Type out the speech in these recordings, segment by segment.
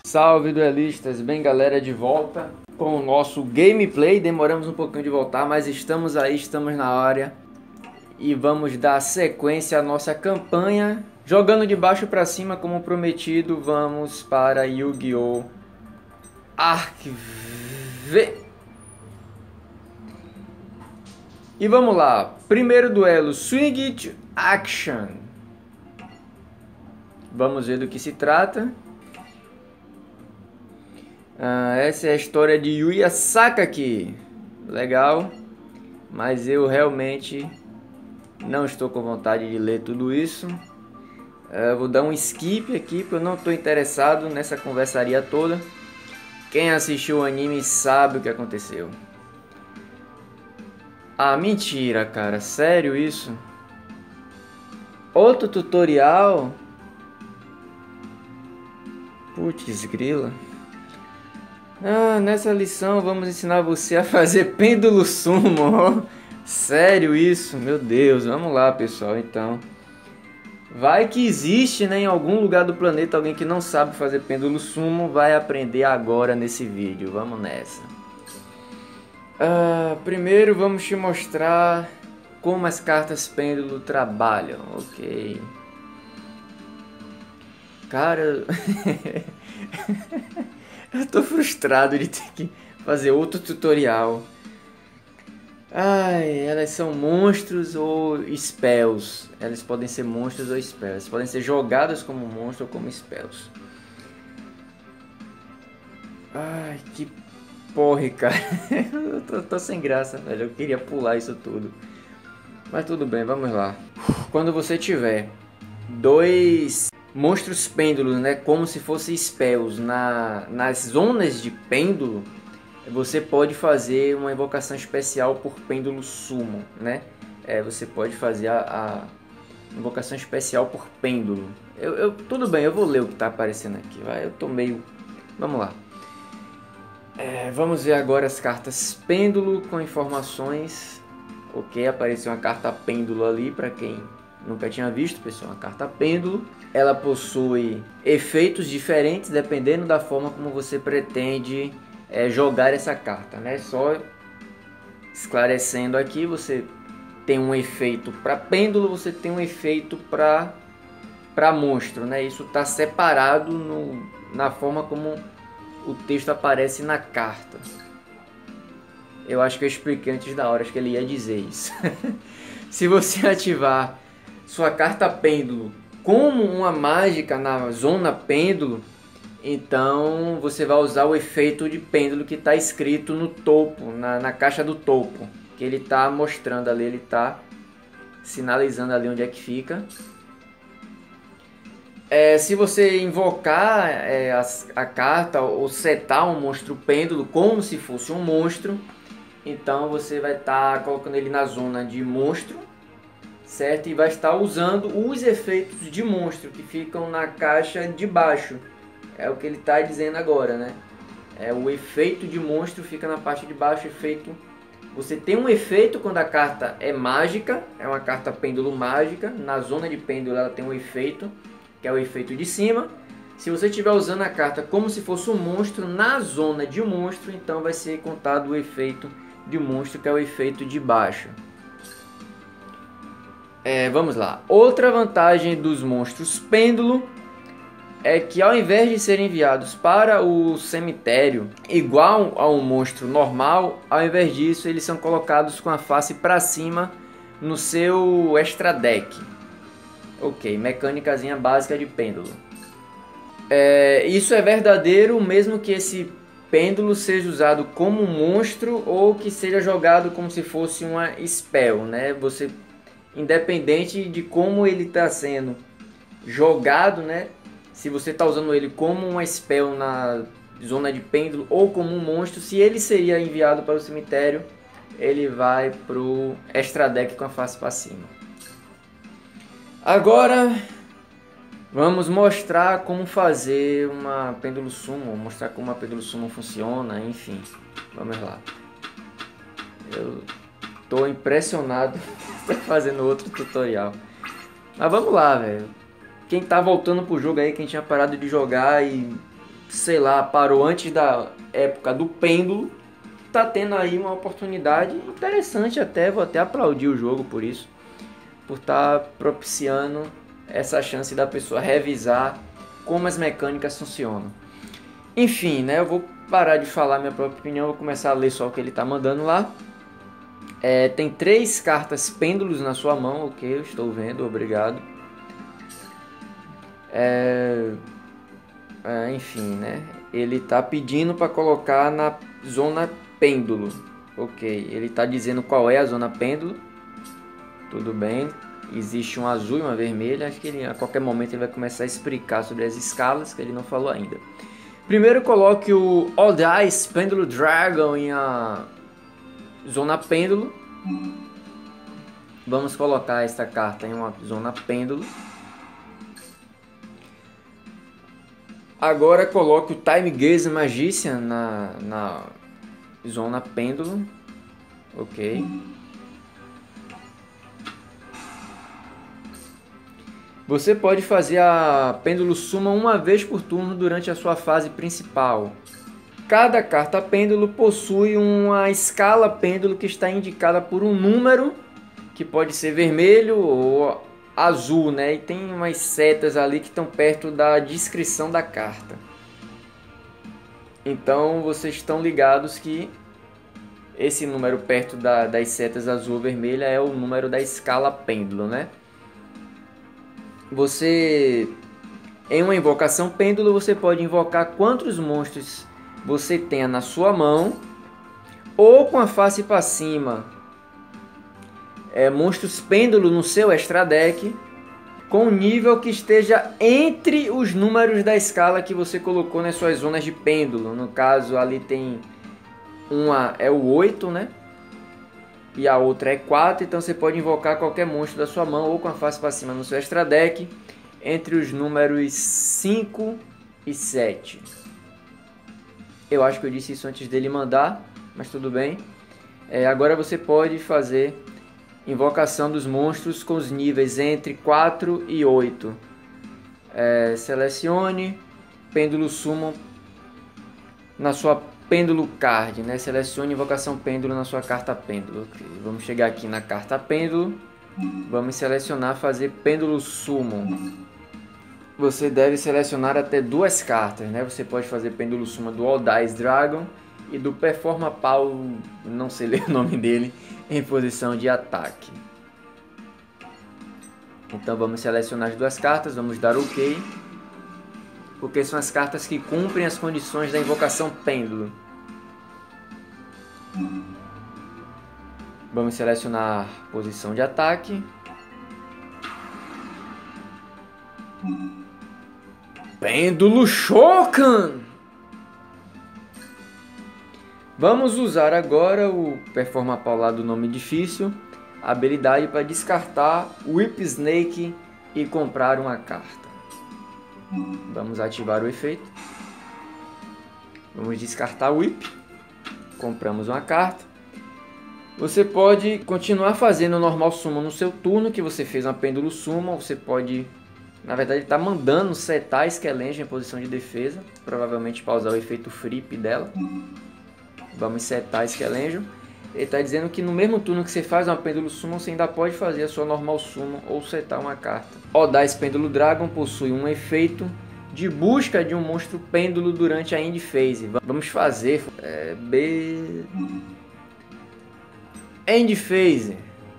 Salve duelistas, bem galera, de volta com o nosso gameplay. Demoramos um pouquinho de voltar, mas estamos aí, estamos na área e vamos dar sequência à nossa campanha. Jogando de baixo para cima como prometido, vamos para Yu-Gi-Oh! Arc-V. E vamos lá, primeiro duelo, Swing It Action. Vamos ver do que se trata. Essa é a história de Yuya Sakaki. Legal, mas eu realmente não estou com vontade de ler tudo isso. Vou dar um skip aqui porque eu não estou interessado nessa conversaria toda. Quem assistiu o anime sabe o que aconteceu. Ah, mentira, cara, sério isso? Outro tutorial? Putz grila. Nessa lição vamos ensinar você a fazer pêndulo sumo. Sério isso? Meu Deus, vamos lá pessoal, então. Vai que existe, né, em algum lugar do planeta alguém que não sabe fazer pêndulo sumo, vai aprender agora nesse vídeo, vamos nessa. Primeiro vamos te mostrar como as cartas pêndulo trabalham, ok. Cara... Eu tô frustrado de ter que fazer outro tutorial. Elas são monstros ou spells. Elas podem ser monstros ou spells. Elas podem ser jogadas como monstro ou como spells. Que porra, cara. Eu tô sem graça, velho. Eu queria pular isso tudo. Mas tudo bem, vamos lá. Quando você tiver dois monstros pêndulos, né, como se fossem spells nas zonas de pêndulo, você pode fazer uma invocação especial por pêndulo sumo, né? Você pode fazer a invocação especial por pêndulo. Tudo bem, eu vou ler o que está aparecendo aqui. Eu tô meio... Vamos lá. Vamos ver agora as cartas pêndulo com informações. Ok, apareceu uma carta pêndulo ali para quem nunca tinha visto, pessoal. Uma carta pêndulo. Ela possui efeitos diferentes dependendo da forma como você pretende jogar essa carta, né? Só esclarecendo aqui, você tem um efeito para pêndulo, você tem um efeito para monstro, né? Isso está separado na forma como o texto aparece na carta. Eu acho que eu expliquei antes da hora, acho que ele ia dizer isso. Se você ativar sua carta pêndulo como uma mágica na zona pêndulo, então você vai usar o efeito de pêndulo que está escrito no topo, na caixa do topo, que ele está mostrando ali, ele está sinalizando ali onde é que fica. Se você invocar a carta ou setar um monstro pêndulo como se fosse um monstro, então você vai estar colocando ele na zona de monstro, certo? E vai estar usando os efeitos de monstro que ficam na caixa de baixo. É o que ele está dizendo agora, né? O efeito de monstro fica na parte de baixo. Efeito. Você tem um efeito quando a carta é mágica, é uma carta pêndulo mágica. Na zona de pêndulo ela tem um efeito, que é o efeito de cima. Se você estiver usando a carta como se fosse um monstro na zona de monstro, então vai ser contado o efeito de monstro, que é o efeito de baixo. Vamos lá. Outra vantagem dos monstros pêndulo é que ao invés de serem enviados para o cemitério igual a um monstro normal, ao invés disso eles são colocados com a face para cima no seu extra deck. Ok, mecânicazinha básica de pêndulo. Isso é verdadeiro mesmo que esse pêndulo seja usado como um monstro ou que seja jogado como se fosse uma spell, né? Você, independente de como ele está sendo jogado, né? Se você está usando ele como uma spell na zona de pêndulo ou como um monstro, se ele seria enviado para o cemitério, ele vai para o extra deck com a face para cima. Agora vamos mostrar como fazer uma pêndulo sumo, mostrar como uma pêndulo sumo funciona, enfim. Vamos lá. Eu tô impressionado fazendo outro tutorial. Mas vamos lá, velho. Quem tá voltando pro jogo aí, quem tinha parado de jogar e sei lá, parou antes da época do pêndulo, tá tendo aí uma oportunidade interessante até, vou até aplaudir o jogo por isso, por estar propiciando essa chance da pessoa revisar como as mecânicas funcionam. Enfim, né, eu vou parar de falar minha própria opinião, vou começar a ler só o que ele tá mandando lá. Tem 3 cartas pêndulos na sua mão, ok, eu estou vendo, obrigado. Enfim, né? Ele tá pedindo para colocar na zona pêndulo. Ok, ele tá dizendo qual é a zona pêndulo. Tudo bem. Existe um azul e uma vermelha. Acho que a qualquer momento ele vai começar a explicar sobre as escalas, que ele não falou ainda. Primeiro coloque o All Dice Pêndulo Dragon em a zona pêndulo. Vamos colocar esta carta em uma zona pêndulo. Agora coloque o Time Gaze Magician na zona pêndulo. Ok. Você pode fazer a Pêndulo Summon uma vez por turno durante a sua fase principal. Cada carta pêndulo possui uma escala pêndulo que está indicada por um número, que pode ser vermelho ou azul, né? E tem umas setas ali que estão perto da descrição da carta. Então vocês estão ligados que esse número perto das setas azul ou vermelha é o número da escala pêndulo, né? Você, em uma invocação pêndulo, você pode invocar quantos monstros você tenha na sua mão, ou com a face para cima, monstros pêndulo no seu extra deck, com um nível que esteja entre os números da escala que você colocou nas suas zonas de pêndulo. No caso, ali tem uma é o 8, né? E a outra é 4, então você pode invocar qualquer monstro da sua mão ou com a face para cima no seu extra deck entre os números 5 e 7. Eu acho que eu disse isso antes dele mandar, mas tudo bem. Agora você pode fazer invocação dos monstros com os níveis entre 4 e 8. Selecione Pêndulo Summon na sua Pêndulo Card, né? Selecione invocação pêndulo na sua carta pêndulo. Okay. Vamos chegar aqui na carta pêndulo. Vamos selecionar fazer Pêndulo Summon. Você deve selecionar até 2 cartas, né? Você pode fazer Pêndulo Summon do All Dice Dragon e do Performa Pau, não sei ler o nome dele, em posição de ataque. Então vamos selecionar as 2 cartas, vamos dar OK. Porque são as cartas que cumprem as condições da invocação pêndulo. Vamos selecionar posição de ataque. Pêndulo Shokan! Vamos usar agora o Performa Pau lá do nome difícil, a habilidade para descartar o Whip Snake e comprar uma carta. Vamos ativar o efeito. Vamos descartar o Whip. Compramos uma carta. Você pode continuar fazendo o normal summon no seu turno, que você fez uma Pêndulo Summon. Você pode, na verdade, está mandando setar a Skelenge em posição de defesa, provavelmente para usar o efeito Flip dela. Vamos setar a Skelenge. Ele está dizendo que no mesmo turno que você faz uma Pêndulo Summon, você ainda pode fazer a sua normal summon ou setar uma carta. All Dice Pêndulo Dragon possui um efeito de busca de um monstro pêndulo durante a End Phase. Vamos fazer End Phase.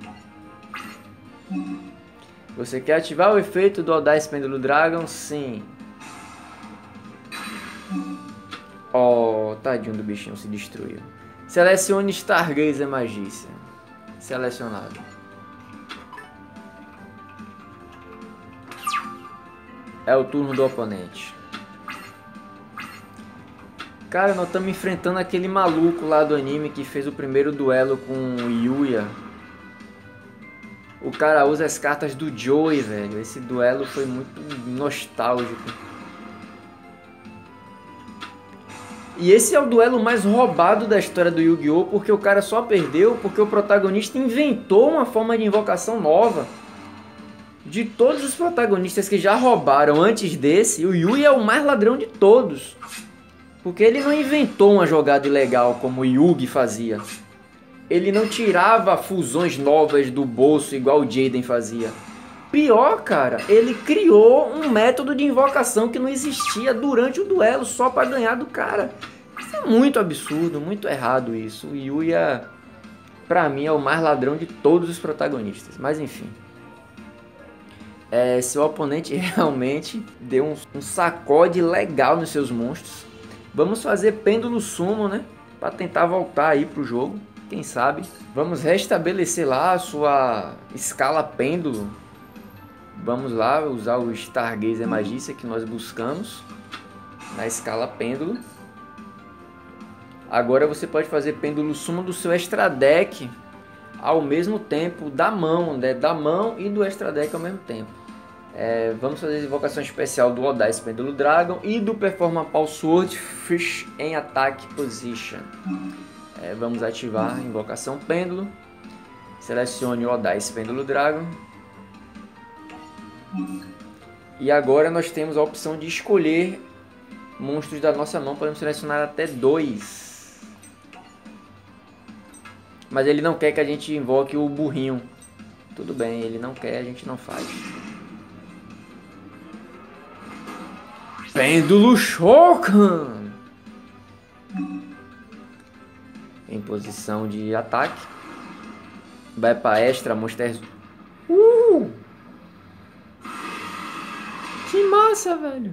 Você quer ativar o efeito do All Dice Pêndulo Dragon? Sim. Oh, tadinho do bichinho, se destruiu. Selecione Stargazer Magician. Selecionado. É o turno do oponente. Cara, nós estamos enfrentando aquele maluco lá do anime que fez o primeiro duelo com o Yuya. O cara usa as cartas do Joey, velho. Esse duelo foi muito nostálgico. E esse é o duelo mais roubado da história do Yu-Gi-Oh! Porque o cara só perdeu porque o protagonista inventou uma forma de invocação nova. De todos os protagonistas que já roubaram antes desse, o Yui é o mais ladrão de todos. Porque ele não inventou uma jogada ilegal como o Yugi fazia. Ele não tirava fusões novas do bolso igual o Jaden fazia. Pior, cara, ele criou um método de invocação que não existia durante o duelo só para ganhar do cara. Isso é muito absurdo, muito errado isso. O Yui, pra mim, é o mais ladrão de todos os protagonistas. Mas enfim. Seu oponente realmente deu um sacode legal nos seus monstros. Vamos fazer pêndulo sumo, né? Para tentar voltar aí pro jogo. Quem sabe? Vamos restabelecer lá a sua escala pêndulo. Vamos lá usar o Stargazer Magícia que nós buscamos na escala pêndulo. Agora você pode fazer pêndulo sumo do seu extra deck ao mesmo tempo da mão, né? Da mão e do extra deck ao mesmo tempo. Vamos fazer a invocação especial do Odais Pêndulo Dragon e do Performa Pulse Sword Fish em Attack Position. Vamos ativar a invocação pêndulo. Selecione o Odais Pêndulo Dragon. E agora nós temos a opção de escolher monstros da nossa mão. Podemos selecionar até 2. Mas ele não quer que a gente invoque o burrinho. Tudo bem, ele não quer, a gente não faz. Pêndulo Shokan! Em posição de ataque. Vai para extra, monsters. Que massa, velho!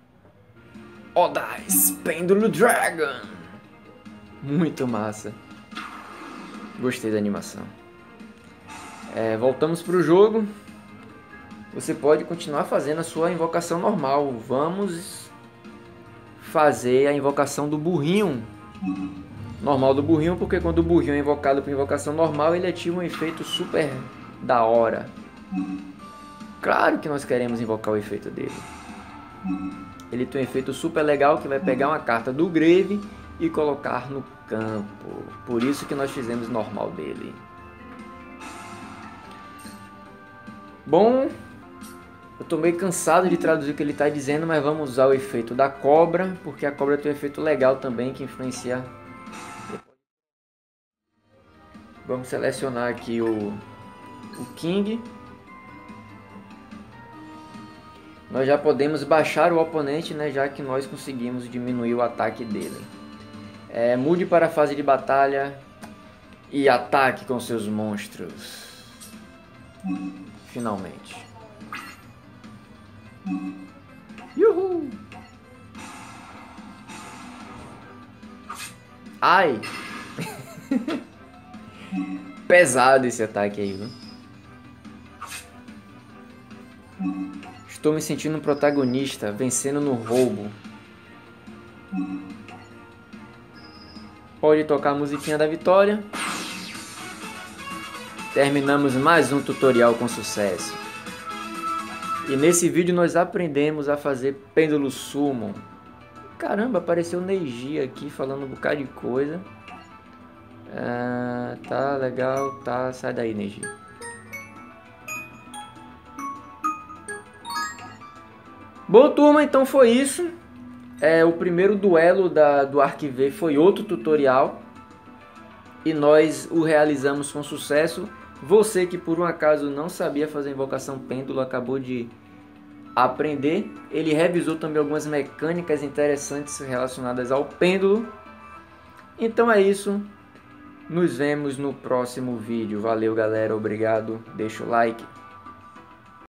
Odais Pêndulo Dragon! Muito massa. Gostei da animação. Voltamos para o jogo. Você pode continuar fazendo a sua invocação normal. Vamos fazer a invocação do burrinho. Normal do burrinho, porque quando o burrinho é invocado por invocação normal, ele ativa um efeito super da hora. Claro que nós queremos invocar o efeito dele. Ele tem um efeito super legal que vai pegar uma carta do Grave e colocar no campo. Por isso que nós fizemos normal dele. Bom, eu tô meio cansado de traduzir o que ele está dizendo, mas vamos usar o efeito da cobra, porque a cobra tem um efeito legal também que influencia. Vamos selecionar aqui o King. Nós já podemos baixar o oponente, né, já que nós conseguimos diminuir o ataque dele. Mude para a fase de batalha e ataque com seus monstros. Finalmente. Yuhu! Ai! Pesado esse ataque aí, viu? Estou me sentindo um protagonista, vencendo no roubo. Pode tocar a musiquinha da vitória. Terminamos mais um tutorial com sucesso. E nesse vídeo nós aprendemos a fazer pêndulo summon. Caramba, apareceu o Neji aqui falando um bocado de coisa. Tá legal, tá, sai daí, Neji. Bom, turma, então foi isso. O primeiro duelo do Arquive foi outro tutorial. E nós o realizamos com sucesso. Você que por um acaso não sabia fazer invocação pêndulo acabou de aprender. Ele revisou também algumas mecânicas interessantes relacionadas ao pêndulo. Então é isso. Nos vemos no próximo vídeo. Valeu, galera. Obrigado. Deixa o like.